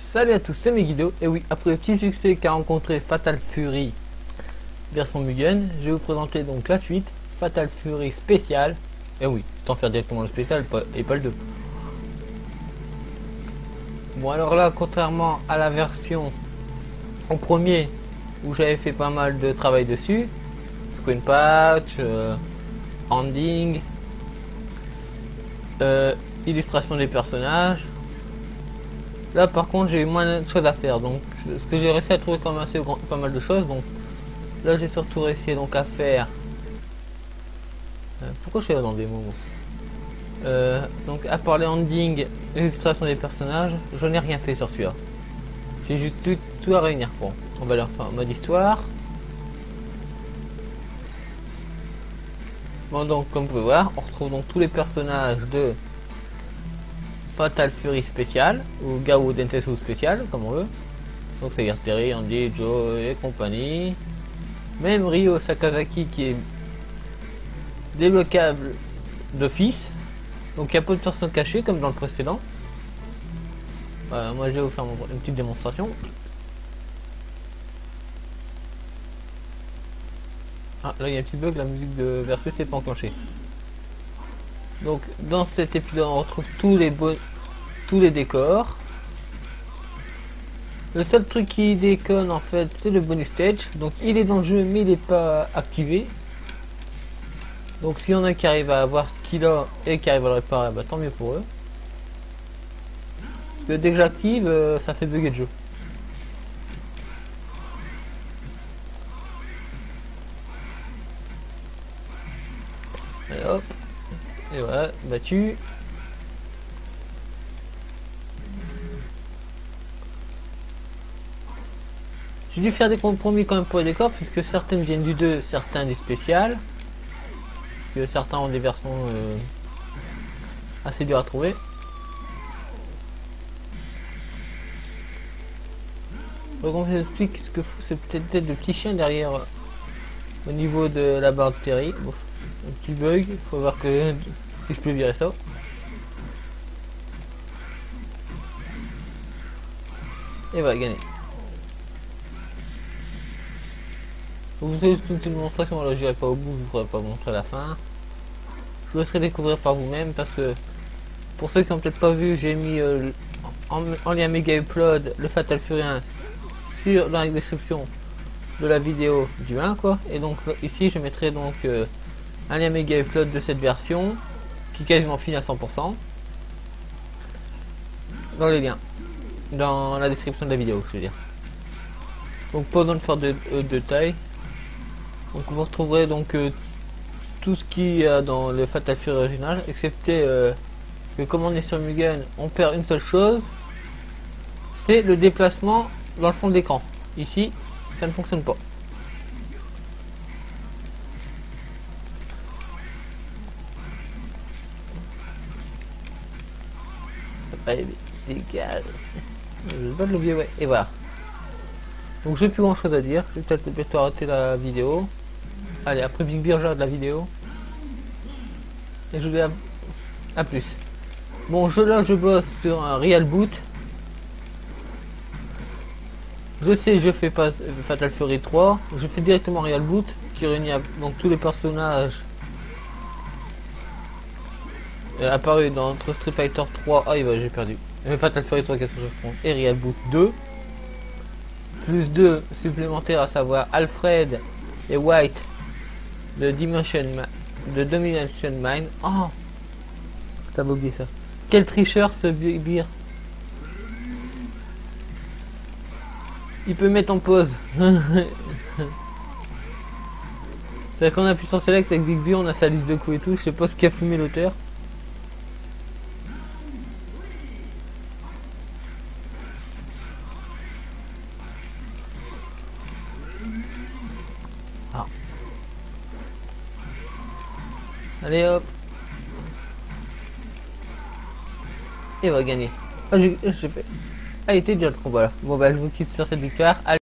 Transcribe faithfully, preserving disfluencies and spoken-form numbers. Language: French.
Salut à tous, c'est Megiddo. Et oui, après le petit succès qu'a rencontré Fatal Fury version Mugen, je vais vous présenter donc la suite, Fatal Fury spécial. Et oui, tant faire directement le spécial et pas le deux. Bon alors là, contrairement à la version en premier où j'avais fait pas mal de travail dessus, screen patch, euh, ending, euh, illustration des personnages. Là par contre j'ai eu moins de choses à faire, donc ce que j'ai réussi à trouver quand même assez grand, pas mal de choses. Donc là j'ai surtout réussi donc à faire euh, pourquoi je suis là dans des mots euh, donc à part les endings, l'illustration des personnages, je n'ai rien fait sur celui-là. J'ai juste tout, tout à réunir. Bon, on va leur faire en mode histoire. Bon, donc comme vous pouvez voir, on retrouve donc tous les personnages de Fatal Fury spécial ou Gao Densetsu spécial comme on veut. Donc c'est Terry, Andy, Joe et compagnie. Même Ryo Sakazaki qui est débloquable d'office. Donc il y a peu de personnes cachées comme dans le précédent. Voilà, moi je vais vous faire une petite démonstration. Ah là il y a un petit bug, la musique de Versus c'est pas enclenchée. Donc dans cet épisode on retrouve tous les beaux, tous les décors. Le seul truc qui déconne en fait c'est le bonus stage. Donc il est dans le jeu mais il n'est pas activé. Donc s'il y en a qui arrivent à avoir ce qu'il a et qui arrivent à le réparer, bah tant mieux pour eux. Parce que dès que j'active, euh, ça fait bugger le jeu. Et hop. Et voilà, battu. J'ai dû faire des compromis quand même pour les décors, puisque certaines viennent du deux, certains du spécial. Parce que certains ont des versions euh, assez dures à trouver. Donc on explique ce que c'est peut-être de petits chiens derrière euh, au niveau de la barre de Terry. Bon, un petit bug, il faut voir que si je peux virer ça. Et voilà, gagné. Vous faites juste une petite démonstration, là j'irai pas au bout, je vous ferai pas montrer la fin. Je vous laisserai découvrir par vous-même parce que pour ceux qui n'ont peut-être pas vu, j'ai mis euh, en, en lien méga upload le Fatal Fury un sur dans la description de la vidéo du un quoi. Et donc ici je mettrai donc euh, un lien méga upload de cette version qui est quasiment fini à cent pour cent dans les liens, dans la description de la vidéo je veux dire. Donc pas besoin de faire de, de, de taille. Donc vous retrouverez donc euh, tout ce qu'il y a dans le Fatal Fury original, excepté euh, que comme on est sur Mugen, on perd une seule chose, c'est le déplacement dans le fond de l'écran. Ici, ça ne fonctionne pas. Allez, dégage. Je vais pas de l'oublier, ouais. Et voilà. Donc j'ai plus grand chose à dire. Je vais peut-être bientôt arrêter la vidéo. Allez, après Big Beer, j'arrête la vidéo. Et je vous dis à, à plus. Bon, je, là, je bosse sur un Real Boot. Je sais, je fais pas Fatal Fury trois. Je fais directement Real Boot qui réunit donc tous les personnages euh, apparus dans entre Street Fighter trois. Ah, j'ai perdu. Mais Fatal Fury trois, qu'est-ce que je prends? Et Real Boot deux. Plus deux supplémentaires, à savoir Alfred et White de Dimension de Domination Mine. Oh, t'as oublié ça. Quel tricheur ce Beer. Il peut mettre en pause. C'est-à-dire qu'on appuie sur Select avec Big Beer, on a sa liste de coups et tout. Je sais pas ce qu'a fumé l'auteur. Ah. Allez hop. Et on va gagner. Ah, j'ai fait. Ah, il était déjà le combat là. Bon bah je vous quitte sur cette victoire. Allez.